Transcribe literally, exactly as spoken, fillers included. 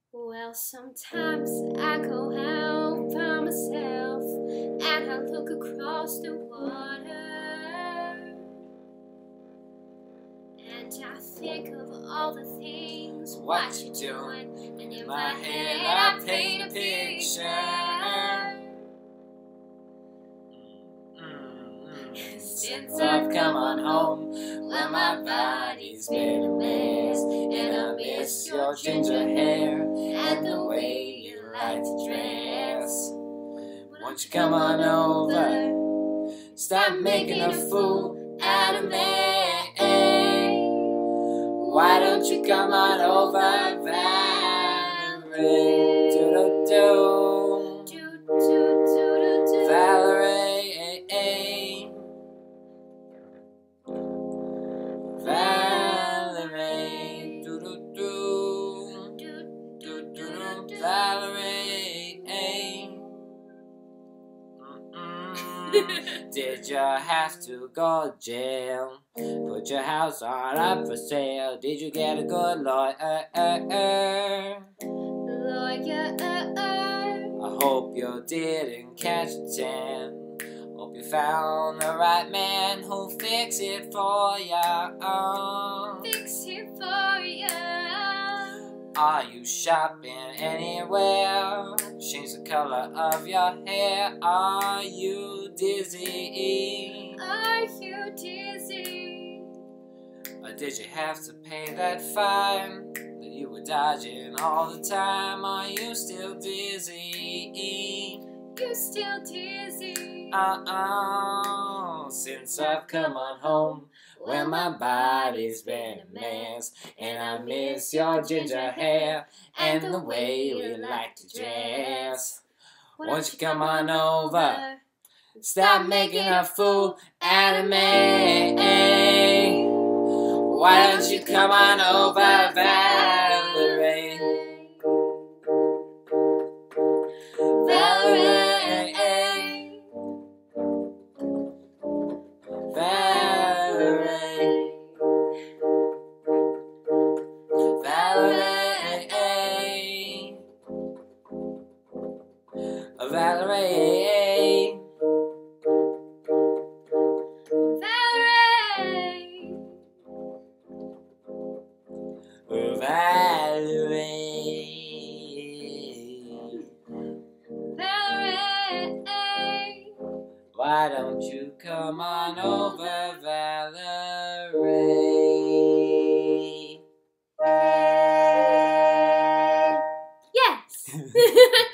Well, sometimes I go out by myself and I look across the water, and I think of all the things what you're doing, and in my head I paint a picture. Since I've come on home, well, my body's been a mess, and I miss your ginger hair and the way you like to dress. Won't you come on over, stop making a fool out of me. Why don't you come on over, Valerie? Do-do-do. Do-do-do-do-do. Valerie. Valerie, do do do, do do do do, Valerie. Mm-mm. Did you have to go to jail? Put your house on up for sale. Did you get a good lawyer? Lawyer. I hope you didn't catch a tan. Hope you found the right man who'll fix it for ya. Fix it for ya. Are you shopping anywhere? Change the color of your hair. Are you dizzy? Are you dizzy? Or did you have to pay that fine that you were dodging all the time? Are you still dizzy? You still dizzy? Uh-uh. Since I've come on home, well, my body's been a mess, and I miss your ginger hair and the way we like to dress. Won't you come on over, stop making a fool out of me. Why don't you come on over, Valerie? Valerie. Valerie, Valerie, Valerie, Valerie, Valerie. Why don't you come on over, Valerie? Yes!